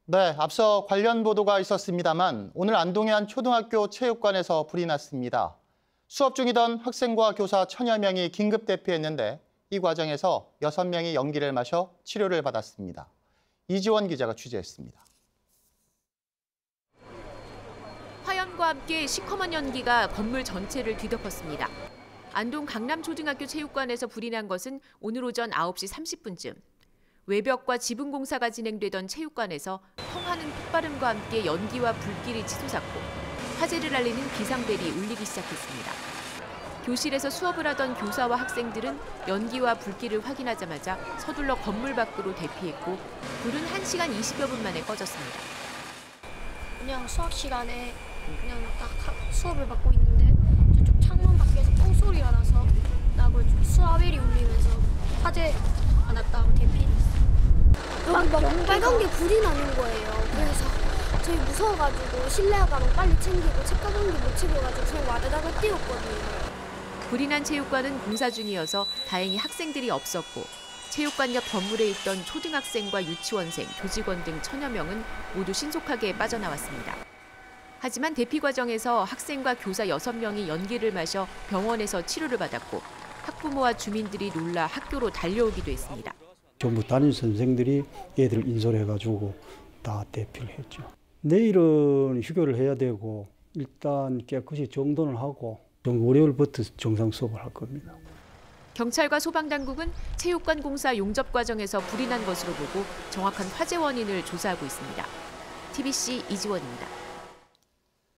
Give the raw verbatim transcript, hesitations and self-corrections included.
네, 앞서 관련 보도가 있었습니다만 오늘 안동의 한 초등학교 체육관에서 불이 났습니다. 수업 중이던 학생과 교사 천여 명이 긴급 대피했는데 이 과정에서 여섯 명이 연기를 마셔 치료를 받았습니다. 이지원 기자가 취재했습니다. 화염과 함께 시커먼 연기가 건물 전체를 뒤덮었습니다. 안동 강남초등학교 체육관에서 불이 난 것은 오늘 오전 아홉 시 삼십 분쯤. 외벽과 지붕 공사가 진행되던 체육관에서 펑하는 폭발음과 함께 연기와 불길이 치솟았고 화재를 알리는 비상벨이 울리기 시작했습니다. 교실에서 수업을 하던 교사와 학생들은 연기와 불길을 확인하자마자 서둘러 건물 밖으로 대피했고 불은 한 시간 이십여 분 만에 꺼졌습니다. 그냥 수학 시간에 그냥 딱 수업을 받고 있는데 저쪽 창문 밖에서 똥소리가 나서 나고 수아벨이 울리면서 화재가 났다고 대피했어요. 여기 막 빨간 게 불이 나는 거예요. 그래서 저희 무서워가지고 실내 가방 빨리 챙기고 책가방도 못 챙겨가지고 그냥 와다다가 뛰었거든요. 불이 난 체육관은 공사 중이어서 다행히 학생들이 없었고 체육관 옆 건물에 있던 초등학생과 유치원생, 조직원 등 천여 명은 모두 신속하게 빠져나왔습니다. 하지만 대피 과정에서 학생과 교사 여섯 명이 연기를 마셔 병원에서 치료를 받았고 학부모와 주민들이 놀라 학교로 달려오기도 했습니다. 전부 담임 선생들이 애들 인솔해가지고 다 대피를 했죠. 내일은 휴교를 해야 되고 일단 깨끗이 정돈을 하고 월요일부터 정상 수업을 할 겁니다. 경찰과 소방당국은 체육관 공사 용접 과정에서 불이 난 것으로 보고 정확한 화재 원인을 조사하고 있습니다. 티비씨 이지원입니다.